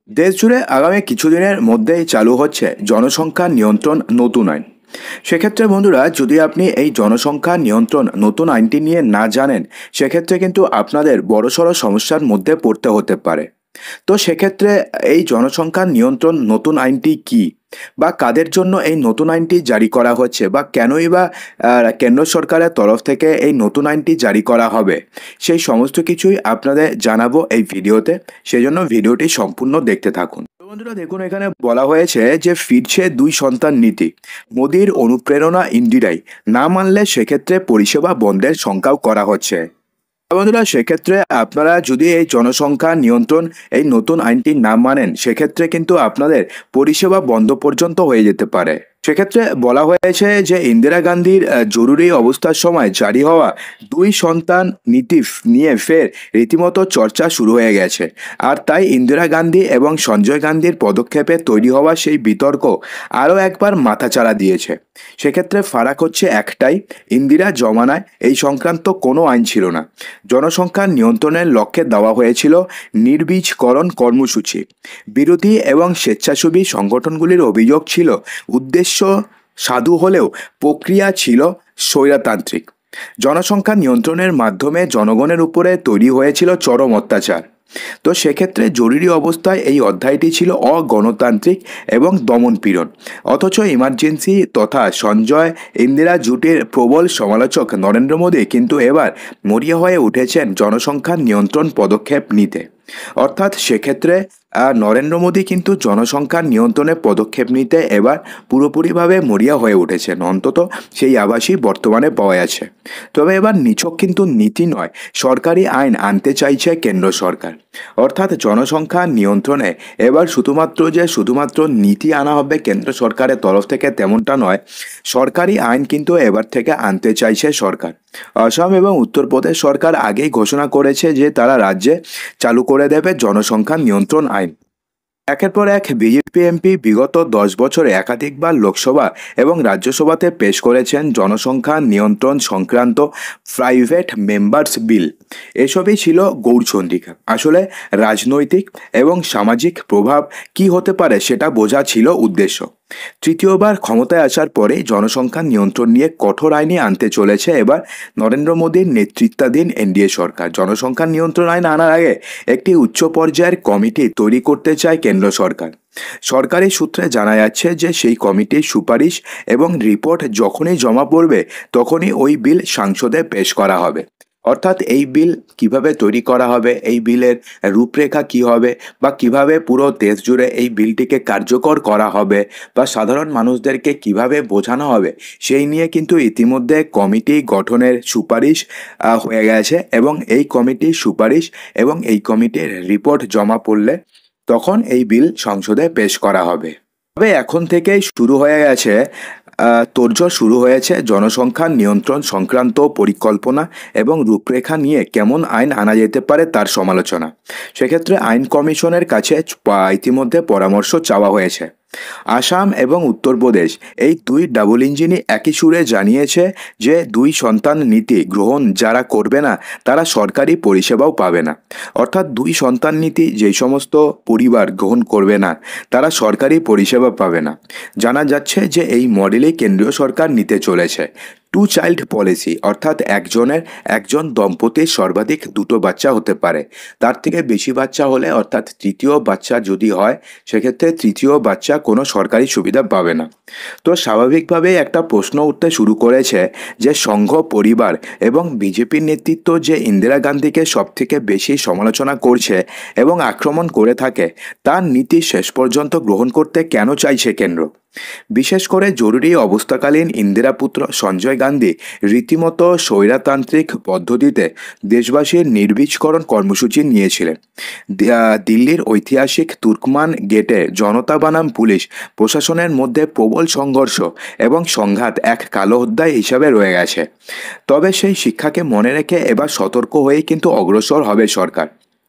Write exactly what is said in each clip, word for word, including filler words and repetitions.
দেশজুড়ে আগামী কিছুদিনের মধ্যেই চালু হচ্ছে জনসংখ্যা নিয়ন্ত্রণ নতুন আইন। সেক্ষেত্রে বন্ধুরা, যদি আপনি এই জনসংখ্যা নিয়ন্ত্রণ নতুন আইনটি নিয়ে না জানেন, সেক্ষেত্রে কিন্তু আপনাদের বড়সড় সমস্যার মধ্যে পড়তে হতে পারে। তো সেক্ষেত্রে এই জনসংখ্যা নিয়ন্ত্রণ নতুন আইনটি কি, বা কাদের জন্য এই নতুন আইনটি জারি করা হচ্ছে, বা কেনই বা আহ, কেন্দ্র সরকারের তরফ থেকে এই নতুন আইনটি জারি করা হবে, সেই সমস্ত কিছুই আপনাদের জানাবো এই ভিডিওতে। সেই জন্য ভিডিওটি সম্পূর্ণ দেখতে থাকুন। তো বন্ধুরা দেখুন, এখানে বলা হয়েছে যে ফিরছে দুই সন্তান নীতি, মোদির অনুপ্রেরণা ইন্দিরাই, না মানলে সেক্ষেত্রে পরিষেবা বন্ধের শঙ্কাও করা হচ্ছে। বন্ধুরা, সেক্ষেত্রে আপনারা যদি এই জনসংখ্যা নিয়ন্ত্রণ এই নতুন আইনটি না মানেন, সেক্ষেত্রে কিন্তু আপনাদের পরিষেবা বন্ধ পর্যন্ত হয়ে যেতে পারে। সেক্ষেত্রে বলা হয়েছে যে ইন্দিরা গান্ধীর আহ, জরুরি অবস্থার সময় জারি হওয়া দুই সন্তান নীতি ফ- নিয়ে ফের রীতিমতো চর্চা শুরু হয়ে গেছে। আর তাই ইন্দিরা গান্ধী এবং সঞ্জয় গান্ধীর পদক্ষেপে তৈরি হওয়া সেই বিতর্ক আরও একবার মাথাচাড়া দিয়েছে। সেক্ষেত্রে ফারাক হচ্ছে একটাই, ইন্দিরা জমানায় এই সংক্রান্ত কোনো আইন ছিল না। জনসংখ্যা নিয়ন্ত্রণের লক্ষ্যে দেওয়া হয়েছিল নির্বীজকরণ কর্মসূচি। বিরোধী এবং স্বেচ্ছাসেবী সংগঠনগুলির অভিযোগ ছিল উদ্দেশ্য সাধু হলেও প্রক্রিয়া ছিল স্বৈরতান্ত্রিক। জনসংখ্যা নিয়ন্ত্রণের মাধ্যমে জনগণের উপরে তৈরি হয়েছিল চরম অত্যাচার। তো সেক্ষেত্রে জরুরি অবস্থায় এই অধ্যায়টি ছিল অগণতান্ত্রিক এবং দমনপীড়ন। অথচ ইমার্জেন্সি তথা সঞ্জয় ইন্দিরা জোটের প্রবল সমালোচক নরেন্দ্র মোদী কিন্তু এবার মরিয়া হয়ে উঠেছেন জনসংখ্যা নিয়ন্ত্রণ পদক্ষেপ নিতে। অর্থাৎ সেক্ষেত্রে আহ, নরেন্দ্র মোদী কিন্তু জনসংখ্যা নিয়ন্ত্রণে পদক্ষেপ নিতে এবার পুরোপুরিভাবে মরিয়া হয়ে উঠেছেন, অন্তত সেই আভাসই বর্তমানে পাওয়া যাচ্ছে। তবে এবার নিছক কিন্তু নীতি নয়, সরকারি আইন আনতে চাইছে কেন্দ্র সরকার। অর্থাৎ জনসংখ্যা নিয়ন্ত্রণে এবার শুধুমাত্র যে শুধুমাত্র নীতি আনা হবে কেন্দ্র সরকারের তরফ থেকে, তেমনটা নয়, সরকারি আইন কিন্তু এবার থেকে আনতে চাইছে সরকার। আসাম এবং উত্তরপ্রদেশ সরকার আগেই ঘোষণা করেছে যে তারা রাজ্যে চালু করে দেবে জনসংখ্যা নিয়ন্ত্রণ আইন। একের পর এক বিজেপি এমপি বিগত দশ বছরে একাধিকবার লোকসভা এবং রাজ্যসভাতে পেশ করেছেন জনসংখ্যা নিয়ন্ত্রণ সংক্রান্ত প্রাইভেট মেম্বার্স বিল। এসবই ছিল গৌরচন্দ্রিকা। আসলে রাজনৈতিক এবং সামাজিক প্রভাব কি হতে পারে সেটা বোঝা ছিল উদ্দেশ্য। তৃতীয়বার ক্ষমতায় আসার পরে জনসংখ্যা নিয়ন্ত্রণ নিয়ে কঠোর আইনি আনতে চলেছে এবার নরেন্দ্র মোদীর নেতৃত্বাধীন এনডিএ সরকার। জনসংখ্যা নিয়ন্ত্রণ আইন আনার আগে একটি উচ্চ পর্যায়ের কমিটি তৈরি করতে চায় কেন্দ্র সরকার। সরকারি সূত্রে জানা যাচ্ছে যে সেই কমিটির সুপারিশ এবং রিপোর্ট যখনই জমা পড়বে, তখনই ওই বিল সংসদে পেশ করা হবে। অর্থাৎ এই বিল কিভাবে তৈরি করা হবে, এই বিলের রূপরেখা কি হবে, বা কিভাবে পুরো দেশ জুড়ে এই বিলটিকে কার্যকর করা হবে, বা সাধারণ মানুষদেরকে কিভাবে বোঝানো হবে, সেই নিয়ে কিন্তু ইতিমধ্যে কমিটি গঠনের সুপারিশ আহ, হয়ে গেছে। এবং এই কমিটির সুপারিশ এবং এই কমিটির রিপোর্ট জমা পড়লে তখন এই বিল সংসদে পেশ করা হবে। তবে এখন থেকেই শুরু হয়ে গেছে আহ, তোড়জোড় শুরু হয়েছে জনসংখ্যা নিয়ন্ত্রণ সংক্রান্ত পরিকল্পনা এবং রূপরেখা নিয়ে কেমন আইন আনা যেতে পারে তার সমালোচনা। সেক্ষেত্রে আইন কমিশনের কাছে প- ইতিমধ্যে পরামর্শ চাওয়া হয়েছে। আসাম এবং উত্তরপ্রদেশ এই দুই ডাবল ইঞ্জিনই একই সুরে জানিয়েছে যে দুই সন্তান নীতি গ্রহণ যারা করবে না, তারা সরকারি পরিষেবাও পাবে না। অর্থাৎ দুই সন্তান নীতি যেই সমস্ত পরিবার গ্রহণ করবে না, তারা সরকারি পরিষেবা পাবে না। জানা যাচ্ছে যে এই মডেলেই কেন্দ্রীয় সরকার নিতে চলেছে। টু চাইল্ড পলিসি, অর্থাৎ একজনের একজন দম্পতির সর্বাধিক দুটো বাচ্চা হতে পারে। তার থেকে বেশি বাচ্চা হলে, অর্থাৎ তৃতীয় বাচ্চা যদি হয়, সেক্ষেত্রে তৃতীয় বাচ্চা কোনো সরকারি সুবিধা পাবে না। তো স্বাভাবিকভাবেই একটা প্রশ্ন উঠতে শুরু করেছে যে সংঘ পরিবার এবং বিজেপির নেতৃত্ব যে ইন্দিরা গান্ধীকে সবথেকে বেশি সমালোচনা করছে এবং আক্রমণ করে থাকে, তার নীতি শেষ পর্যন্ত গ্রহণ করতে কেন চাইছে কেন্দ্র? বিশেষ করে জরুরি অবস্থাকালীন ইন্দিরা পুত্র সঞ্জয় গান্ধী রীতিমতো স্বৈরতান্ত্রিক পদ্ধতিতে দেশবাসীর নির্বীজকরণ কর্মসূচি নিয়েছিলেন। দি- আহ, দিল্লির ঐতিহাসিক তুর্কমান গেটে জনতা বনাম পুলিশ প্রশাসনের মধ্যে প্রবল সংঘর্ষ এবং সংঘাত এক কালো অধ্যায় হিসাবে রয়ে গেছে। তবে সেই শিক্ষাকে মনে রেখে এবার সতর্ক হয়েই কিন্তু অগ্রসর হবে সরকার।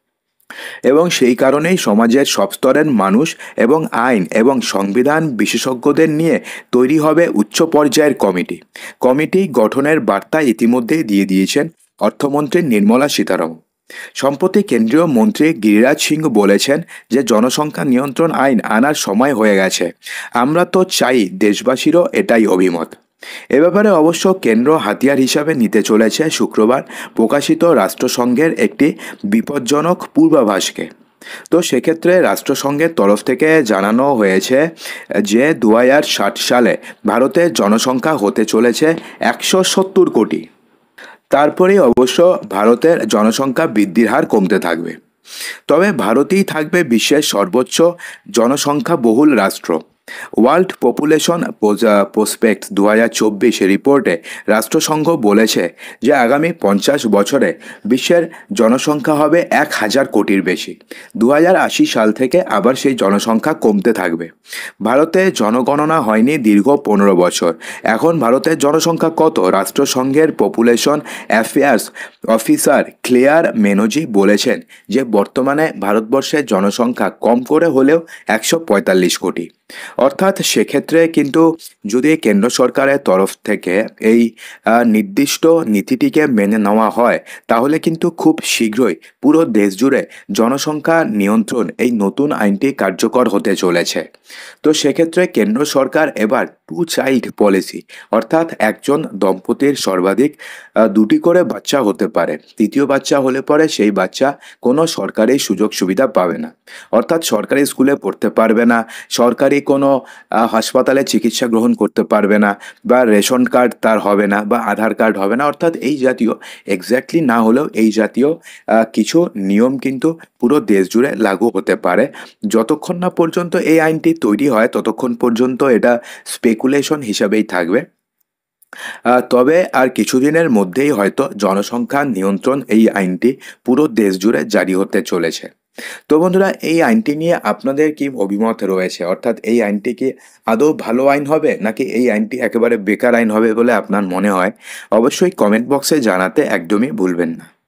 এবং সেই কারণেই সমাজের সব স্তরের মানুষ এবং আইন এবং সংবিধান বিশেষজ্ঞদের নিয়ে তৈরি হবে উচ্চ পর্যায়ের কমিটি। কমিটি গঠনের বার্তা ইতিমধ্যেই দিয়ে দিয়েছেন অর্থমন্ত্রী নির্মলা সীতারামন। সম্প্রতি কেন্দ্রীয় মন্ত্রী গিরিরাজ সিং বলেছেন যে জনসংখ্যা নিয়ন্ত্রণ আইন আনার সময় হয়ে গেছে। আমরা তো চাই, দেশবাসীরও এটাই অভিমত। এ ব্যাপারে অবশ্য কেন্দ্র হাতিয়ার হিসাবে নিতে চলেছে শুক্রবার প্রকাশিত রাষ্ট্রসংঘের একটি বিপজ্জনক পূর্বাভাসকে। তো সেক্ষেত্রে রাষ্ট্রসংঘের তরফ থেকে জানানো হয়েছে যে দু হাজার ষাট সালে ভারতের জনসংখ্যা হতে চলেছে একশো সত্তর কোটি। তারপরেই অবশ্য ভারতের জনসংখ্যা বৃদ্ধির হার কমতে থাকবে। তবে ভারতই থাকবে বিশ্বের সর্বোচ্চ জনসংখ্যা বহুল রাষ্ট্র। ওয়ার্ল্ড পপুলেশন প্রসপেক্ট দু হাজার চব্বিশ রিপোর্টে রাষ্ট্রসংঘ বলেছে যে আগামী পঞ্চাশ বছরে বিশ্বের জনসংখ্যা হবে এক হাজার কোটির বেশি। দু হাজার আশি সাল থেকে আবার সেই জনসংখ্যা কমতে থাকবে। ভারতে জনগণনা হয়নি দীর্ঘ পনেরো বছর। এখন ভারতের জনসংখ্যা কত? রাষ্ট্রসংঘের population affairs officer Claire Menozzi বলেছেন যে বর্তমানে ভারতবর্ষের জনসংখ্যা কম করে হলেও একশো পঁয়তাল্লিশ কোটি। অর্থাৎ সেক্ষেত্রে কিন্তু যদি কেন্দ্র সরকারের তরফ থেকে এই নির্দিষ্ট নীতিটিকে মেনে নেওয়া হয় তাহলে কিন্তু খুব শীঘ্রই পুরো দেশ জুড়ে জনসংখ্যা নিয়ন্ত্রণ এই নতুন আইনটি কার্যকর হতে চলেছে। তো সেক্ষেত্রে কেন্দ্র সরকার এবার টু চাইল্ড পলিসি, অর্থাৎ একজন দম্পতির সর্বাধিক দুটি করে বাচ্চা হতে পারে। তৃতীয় বাচ্চা হলে পরে সেই বাচ্চা কোনো সরকারি সুযোগ সুবিধা পাবে না, অর্থাৎ সরকারি স্কুলে পড়তে পারবে না, সরকারি কোনো হাসপাতালে চিকিৎসা গ্রহণ করতে পারবে না, বা রেশন কার্ড তার হবে না, বা আধার কার্ড হবে না। অর্থাৎ এই জাতীয় এক্স্যাক্টলি না হলেও এই জাতীয় কিছু নিয়ম কিন্তু পুরো দেশ জুড়ে লাগু হতে পারে। যতক্ষণ না পর্যন্ত এই আইনটি তৈরি হয় ততক্ষণ পর্যন্ত এটা স্পেকুলেশন হিসাবেই থাকবে। তবে আর কিছুদিনের মধ্যেই হয়তো জনসংখ্যা নিয়ন্ত্রণ এই আইনটি পুরো দেশ জুড়ে জারি হতে চলেছে। তো বন্ধুরা, এই আইনটি নিয়ে আপনাদের কি অভিমত রয়েছে? অর্থাৎ এই আইনটি কি আদৌ ভালো আইন হবে নাকি এই আইনটি একেবারে বেকার আইন হবে বলে আপনার মনে হয়? অবশ্যই কমেন্ট বক্সে জানাতে একদমই ভুলবেন না।